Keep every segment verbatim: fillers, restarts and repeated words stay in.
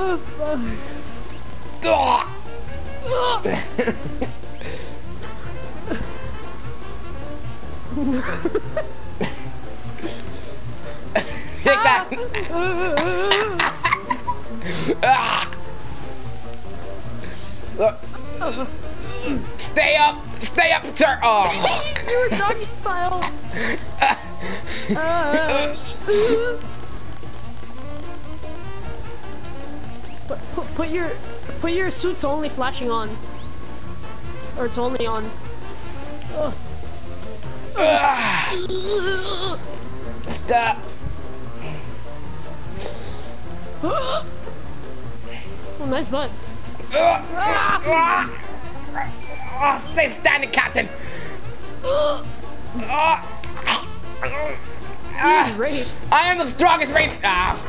Oh, fuck. Take that! Stay up! Stay up, sir! Oh! You were doggy style! uh, put, put, put your put your suit's only flashing on. Or it's only on. Ugh. Stop! Oh, nice butt. Oh, stay standing, Captain! Oh. Uh, rape. I am the strongest race. Ah.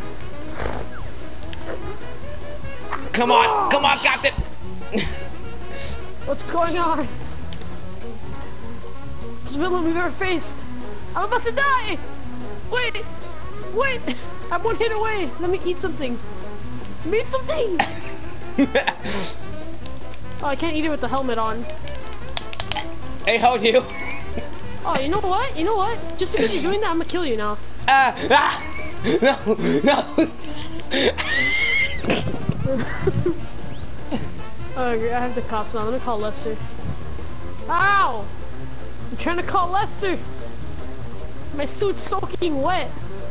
Come on, come on, Captain! What's going on? This villain we've ever faced. I'm about to die! Wait! Wait! I'm one hit away! Let me eat something! Let me eat something! Oh, I can't eat it with the helmet on. Hey, hold you. Oh, you know what? You know what? Just because you're doing that, I'm gonna kill you now. Uh, ah, no, no. Oh, I have the cops on. Let me call Lester. Ow! I'm trying to call Lester! My suit's soaking wet!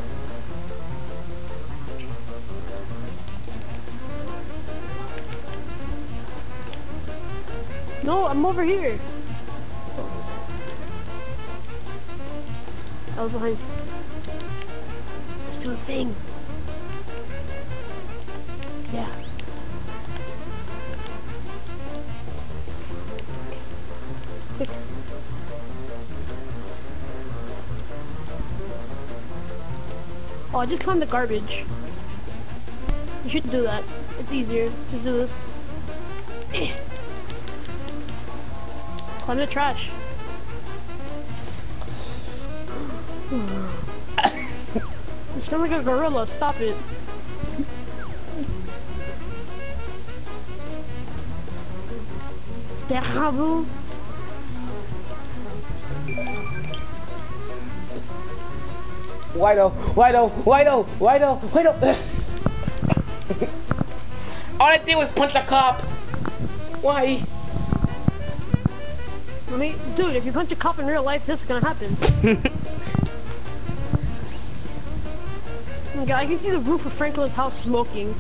No, I'm over here! I was behind. Let's do a thing! Yeah. Quick. Oh, I just climbed the garbage. You should do that. It's easier. Just do this. Eh. Climb the trash. You sound like a gorilla. Stop it. Terrible. Wido, Wido, Wido, Wido, Wido. All I did was punch the cop. Why? I mean, dude, if you punch a cop in real life, this is gonna happen. Okay, I can see the roof of Franklin's house smoking.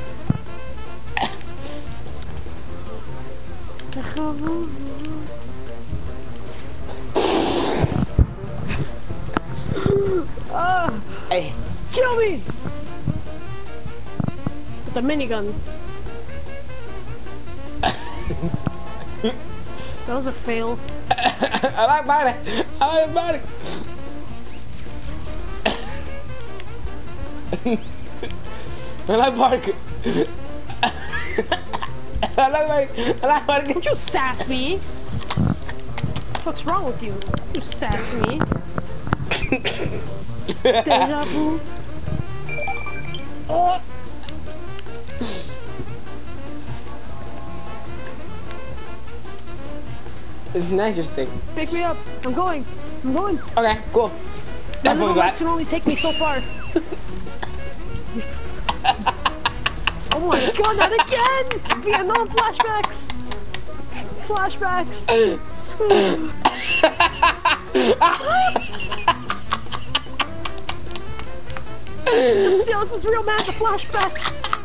uh, Hey. Kill me! With the minigun. That was a fail. I like Barney. I like Barney. I like Barney. I like Barney. I like Barney. Don't you sass me! What's wrong with you? You sass me. Deja vu. Oh! It's interesting. Pick me up. I'm going. I'm going. Okay, cool. That little Definitely life can only take me so far. Oh my god, not again! Vietnam flashbacks! Flashbacks! Yo, this is real man, the flashbacks!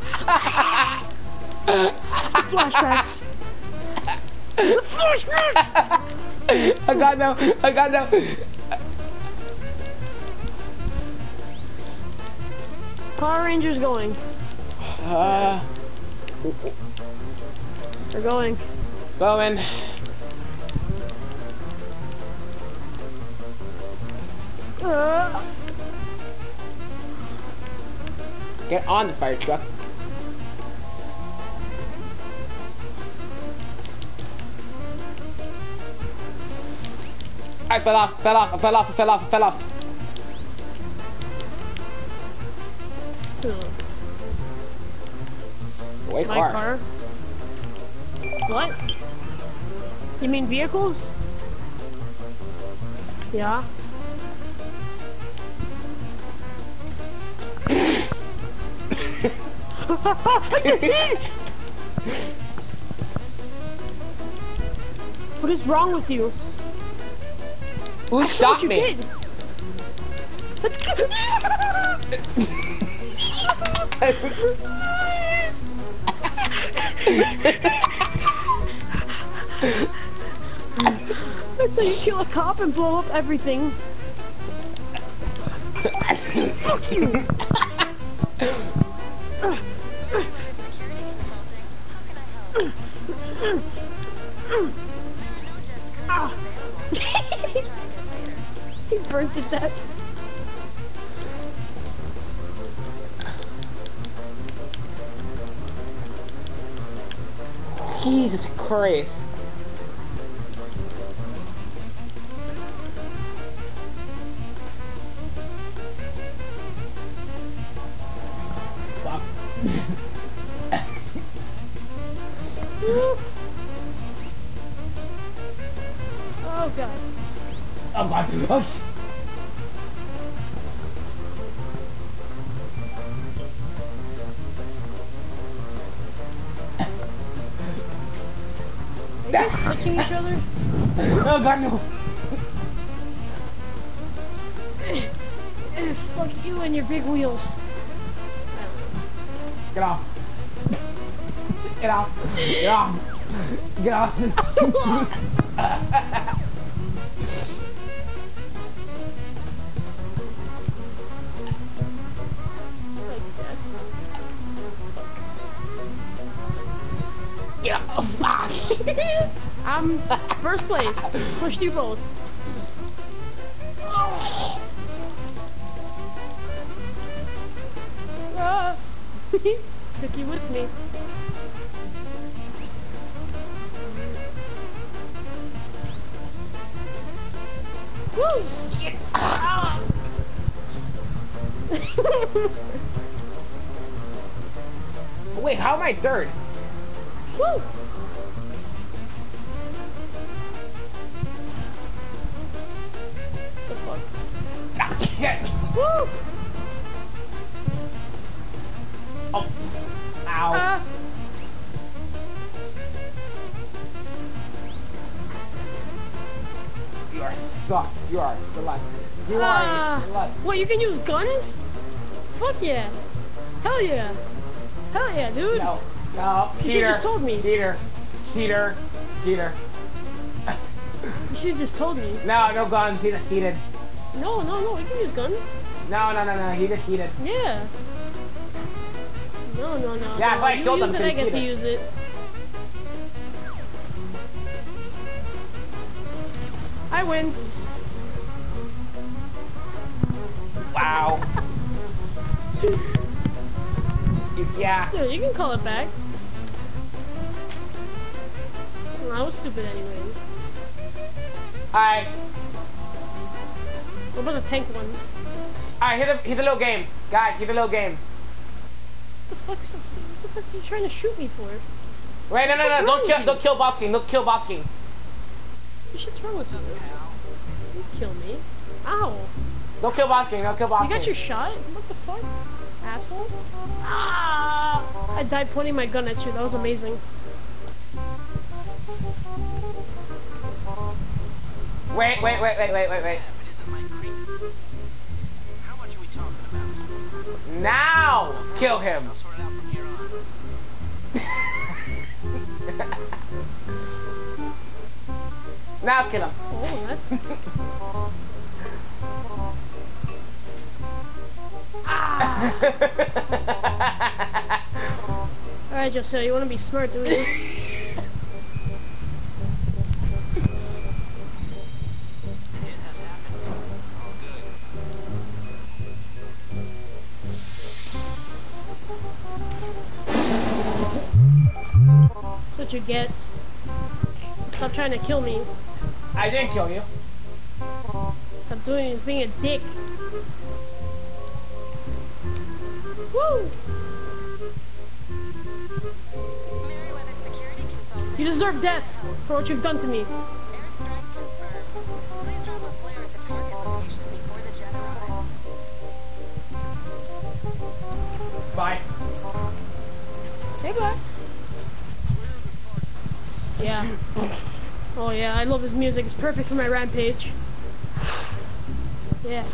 The flashbacks! The flashbacks! I got no, I got no. Power Rangers going. Uh, They're going. going. Uh, Get on the fire truck. I fell off, fell off, I fell off, I fell off, I fell off. Wait, My car. car. What? You mean vehicles? Yeah. What is wrong with you? Who shot me? Did. That's how you kill a cop and blow up everything. Fuck you! Ah. He burnt to death. Jesus Christ. Fuck. Oh god. Oh god. Oh. Are you guys touching each other? Oh god, no. Eh, fuck you and your big wheels. Get off. Get off. Get off. Get off. Get off. I'm first place. Pushed you both. Oh. Ah. Took you with me. Woo! Get out. Wait, how am I third? Woo! The fuck? Woo! Oh. Ow. Ah. You are sucked. You are select. You are Ah. select. What, you can use guns? Fuck yeah. Hell yeah. Hell yeah, dude. No. No. You Cheater. just told me. Cheater. Cheater. Cheater. You should've just told me. No, no guns. He just cheated. No, no, no, we can use guns. No, no, no, no. He just cheated. Yeah. No, no, no. Yeah, no. if I you killed use him, it, I he get to cheated. use it. I win. Wow. Yeah. Dude, you can call it back. Well, I was stupid anyway. Alright. What about the tank one? Alright, here's a, here's a little game. Guys, here's a little game. What the fuck's what the fuck are you trying to shoot me for? Wait, no, no, What's no. wrong Don't with kill, you? don't kill Boss King. Don't kill Boss King. What shit's wrong with you? You kill me. Ow. Don't kill Boss King. Don't kill Boss You King. got your shot? What the fuck? Asshole? Ah! I died pointing my gun at you. That was amazing. Wait, wait, wait, wait, wait, wait, wait. How much are we talking about? Now, kill him. I'll sort it out from here on. Now kill him. Oh, that's... ah! Alright, Josiah, you wanna be smart, do you? It has happened. All good. That's what you get. Stop trying to kill me. I didn't kill you. Stop doing being a dick. Woo! Meriwether security consultant. You deserve death for what you've done to me. Airstrike confirmed. Please drop a flare at the target location before the jet arrives. Bye. Hey, bud. Yeah. Oh yeah, I love his music. It's perfect for my rampage. Yeah.